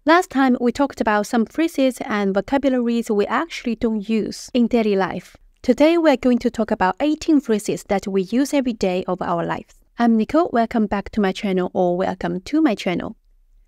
Last time, we talked about some phrases and vocabularies we actually don't use in daily life. Today, we're going to talk about 18 phrases that we use every day of our lives. I'm Nicole. Welcome back to my channel, or welcome to my channel.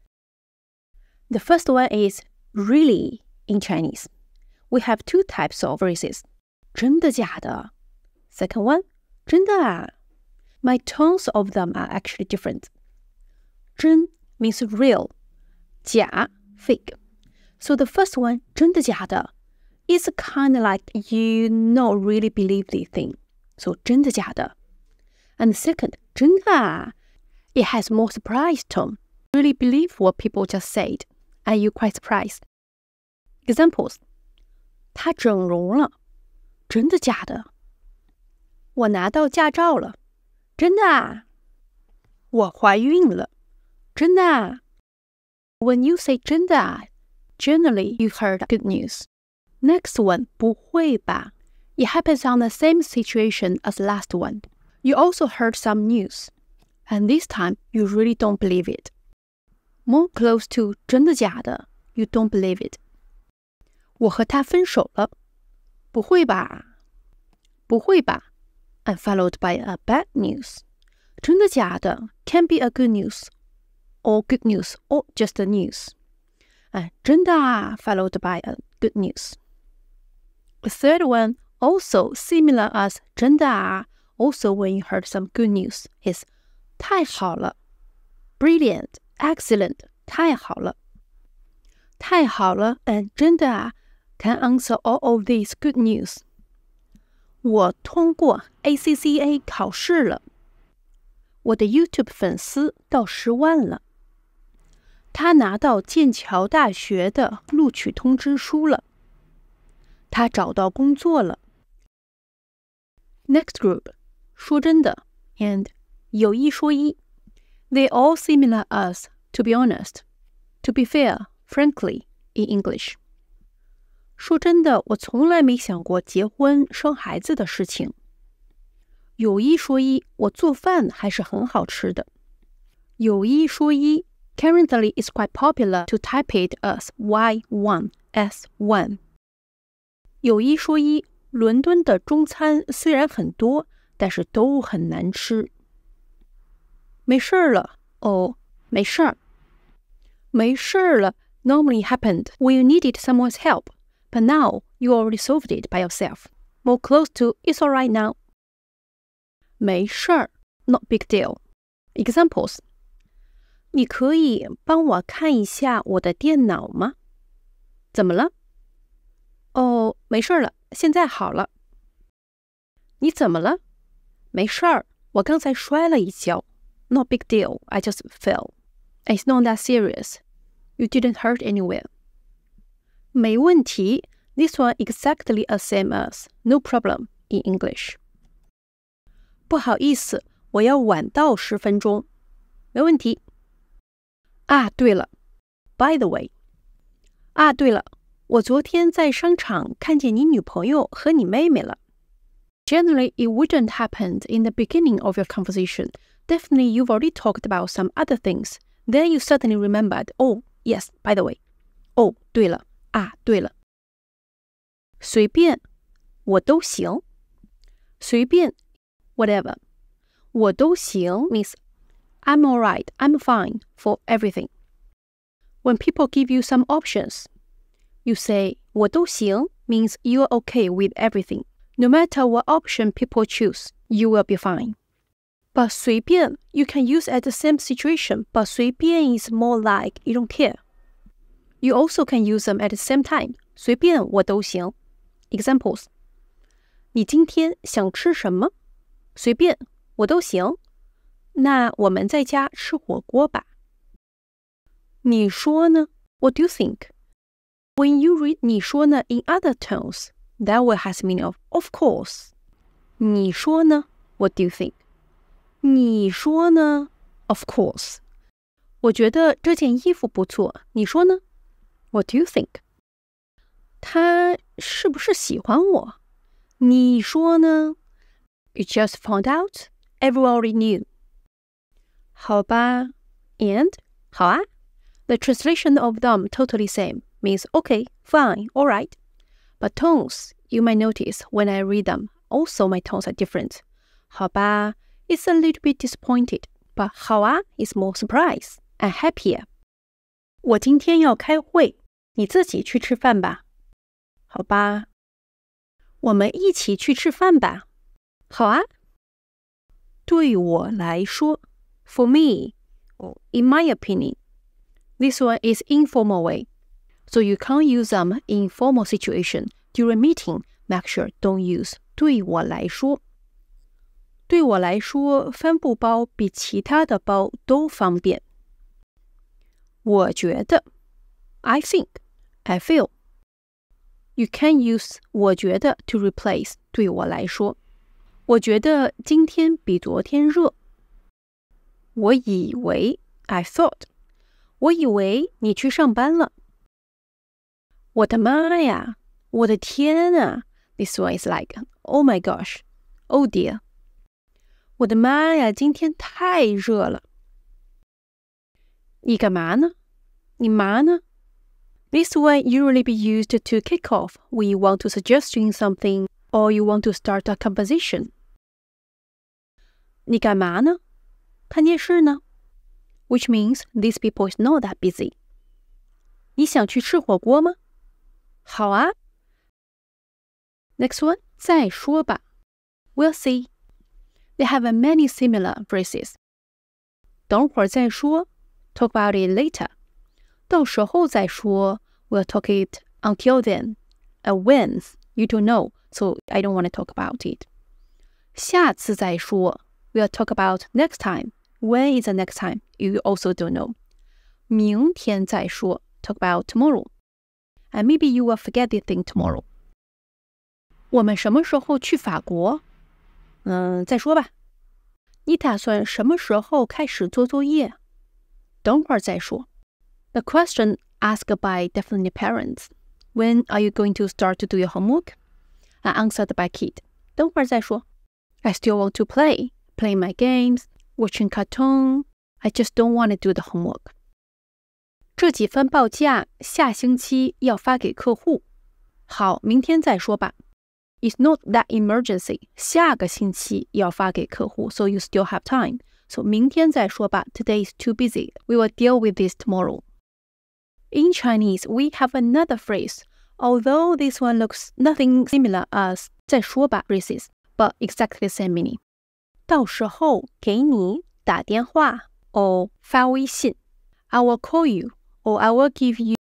The first one is really in Chinese. We have two types of phrases. 真的假的? Second one, 真的啊? My tones of them are actually different. 真 means real. 假 fake. So the first one, 真的假的, is kind of like you not really believe the thing. So 真的假的. And the second, 真的啊, it has more surprise tone. Really believe what people just said, and you're quite surprised. Examples. 他整容了，真的假的？我拿到驾照了，真的啊？我怀孕了，真的啊？When you say 真的啊, generally you heard good news. Next one, 不会吧? It happens on the same situation as last one. You also heard some news, and this time you really don't believe it. More close to 真的假的, you don't believe it. 我和他分手了，不会吧？不会吧? And followed by a bad news. 真的假的 can be a good news, or good news, or just a news. And 真的啊 followed by a good news. The third one, also similar as 真的啊, also when you heard some good news, is 太好了 brilliant, excellent, 太好了太好了 and 真的啊 can answer all of these good news. 我通过 ACCA 考试了。我的 YouTube 粉丝到10万了。他拿到剑桥大学的录取通知书了。他找到工作了。Next group, 说真的 and 有一说一。They're all similar as to be honest, to be fair, frankly, in English. 说真的，我从来没想过结婚生孩子的事情。有一说一，我做饭还是很好吃的。有一说一 currently is quite popular to type it as Y1, S1. 有一说一，伦敦的中餐虽然很多，但是都很难吃。没事儿了，哦，没事儿。没事儿了 normally happened when you needed someone's help, but now you already solved it by yourself. More close to it's alright now. 没事儿 not big deal. Examples. 你可以帮我看一下我的电脑吗？怎么了？哦，没事了，现在好了。你怎么了？没事儿，我刚才摔了一跤。Not big deal, I just fell. It's not that serious. You didn't hurt anywhere. 没问题 This one exactly the same as no problem in English. 不好意思，我要晚到10分钟。没问题。啊，对了 ，by the way。啊，对了，我昨天在商场看见你女朋友和你妹妹了。Generally, it wouldn't happen in the beginning of your conversation. Definitely, you've already talked about some other things. Then you suddenly remembered, oh, yes, by the way. 哦，对了，啊，对了。随便，我都行。随便 whatever. 我都行 means I'm alright, I'm fine for everything. When people give you some options, you say 我都行 means you're okay with everything. No matter what option people choose, you will be fine. But 随便 you can use at the same situation, but 随便 is more like you don't care. You also can use them at the same time. 随便我都行. Examples. 你今天想吃什么？随便，我都行。那我们在家吃火锅吧。你说呢？ What do you think? When you read 你说呢 in other tones, that word has meaning of course. 你说呢 What do you think? 你说呢 Of course. 我觉得这件衣服不错，你说呢 What do you think? 他是不是喜欢我？你说呢 You just found out? Everyone already knew. 好吧 and 好啊 The translation of them totally same means okay, fine, alright. But tones, you might notice when I read them, also my tones are different. 好吧 is a little bit disappointed, but 好啊 is more surprised and happier. 我今天要开会，你自己去吃饭吧。好吧。我们一起去吃饭吧。好啊。对我来说 for me, or in my opinion, this one is informal way. So you can't use them in formal situation. During meeting, make sure don't use 对我来说。对我来说，帆布包比其他的包都方便。我觉得 I think, I feel. You can use 我觉得 to replace 对我来说。我觉得今天比昨天热。我以为 I thought. 我以为你去上班了。我的妈呀！我的天啊 ！This one is like, oh my gosh, oh dear. 我的妈呀，今天太热了。你干嘛呢？你忙呢？ This one usually be used to kick off when you want to suggest doing something or you want to start a conversation. 你干嘛呢？看电视呢？ Which means these people is not that busy. 你想去吃火锅吗？好啊。Next one, 再说吧。We'll see. They have many similar phrases. 等会儿再说 talk about it later. 到时候再说 we'll talk it until then. When, you don't know, so I don't want to talk about it. 下次再说 we'll talk about next time. When is the next time? You also don't know. 明天再说 talk about tomorrow. And maybe you will forget the thing tomorrow. 我们什么时候去法国？再说吧。你打算什么时候开始做作业？等会儿再说。The question asked by definitely parents. When are you going to start to do your homework? And answered by kid. 等会儿再说。I still want to play my games, watching cartoon. I just don't want to do the homework. 这几份报价下星期要发给客户。好，明天再说吧。It's not that emergency. 下个星期要发给客户 so you still have time. So 明天再说吧 Today is too busy. We will deal with this tomorrow. In Chinese, we have another phrase. Although this one looks nothing similar as 再说吧 phrases, but exactly the same meaning. 到时候给你打电话 or 发微信 I will call you or I will give you.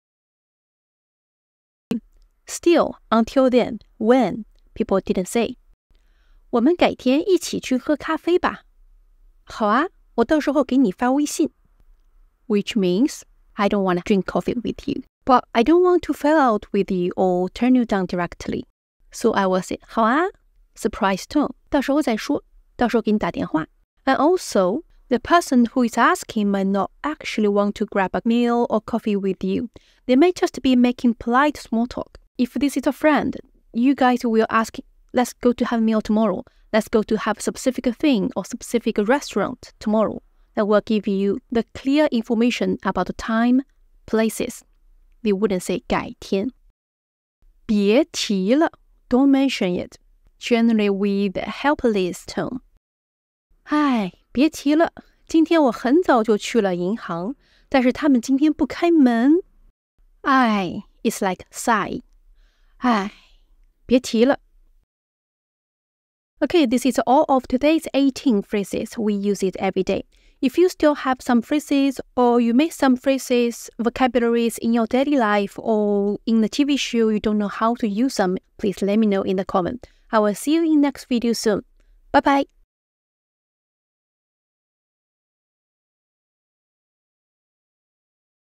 Still, until then, when, people didn't say. 我们改天一起去喝咖啡吧。好啊，我到时候给你发微信。Which means, I don't want to drink coffee with you, but I don't want to fall out with you or turn you down directly. So I will say, 好啊 surprise tone. 到时候再说，到时候给你打电话。And also, the person who is asking might not actually want to grab a meal or coffee with you. They may just be making polite small talk. If this is a friend, you guys will ask, let's go to have a meal tomorrow. Let's go to have a specific thing or specific restaurant tomorrow. That will give you the clear information about the time, places. They wouldn't say 改天。别提了 don't mention it. Generally with a helpless tone. 唉，别提了，今天我很早就去了银行，但是他们今天不开门。唉 it's like sigh. 唉，别提了。Okay, this is all of today's 18 phrases. We use it every day. If you still have some phrases or you make some phrases, vocabularies in your daily life or in the TV show you don't know how to use them, please let me know in the comment. I will see you in next video soon. Bye bye.